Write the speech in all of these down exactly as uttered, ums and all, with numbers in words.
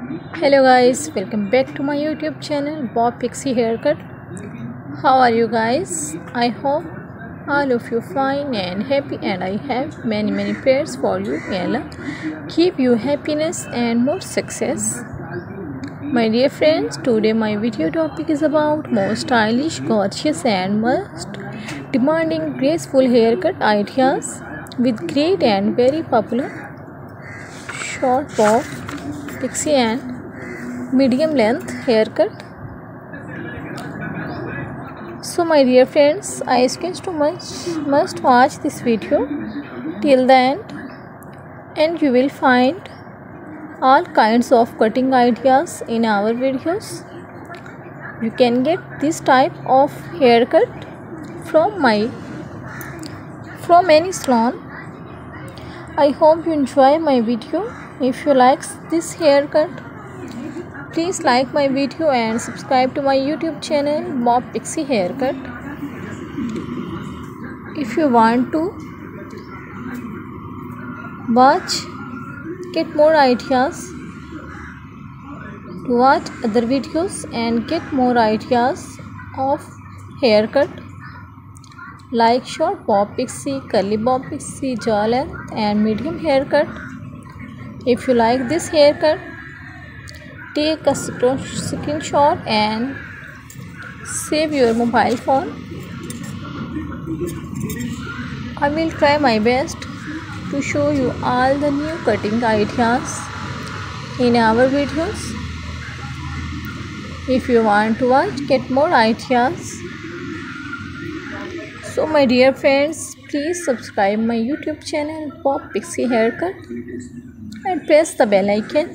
Hello guys, welcome back to my YouTube channel Bob Pixie Haircut. How are you guys? I hope all of you fine and happy, and I have many many prayers for you. May Allah keep you happiness and more success. My dear friends, today my video topic is about most stylish, gorgeous and most demanding graceful haircut ideas with great and very popular short bob, pixie and medium length haircut. So my dear friends, I suggest you much must watch this video till the end, and you will find all kinds of cutting ideas in our videos. You can get this type of haircut from my from any salon. I hope you enjoy my video. If you like this haircut, please like my video and subscribe to my YouTube channel Bob Pixie Haircut. If you want to watch, get more ideas, to watch other videos and get more ideas of haircut like short bob pixie, curly bob pixie, jaw length and medium haircut. If you like this haircut, take a screenshot and save your mobile phone. I will try my best to show you all the new cutting ideas in our videos. If you want to watch, get more ideas. So my dear friends, please subscribe my YouTube channel Bob Pixie Haircut and press the bell icon.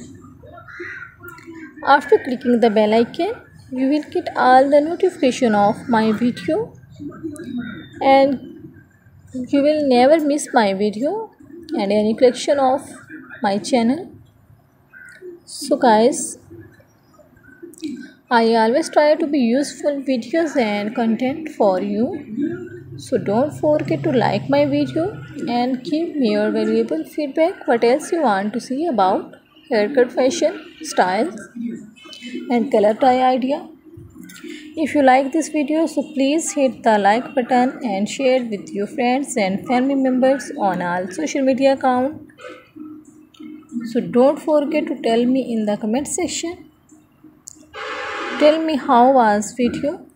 After clicking the bell icon, you will get all the notification of my video and you will never miss my video and any collection of my channel. So guys, I always try to be useful videos and content for you. So don't forget to like my video and give me your valuable feedback. What else you want to see about haircut fashion, styles and color tie idea. If you like this video, so please hit the like button and share with your friends and family members on all social media accounts. So don't forget to tell me in the comment section. Tell me how was video.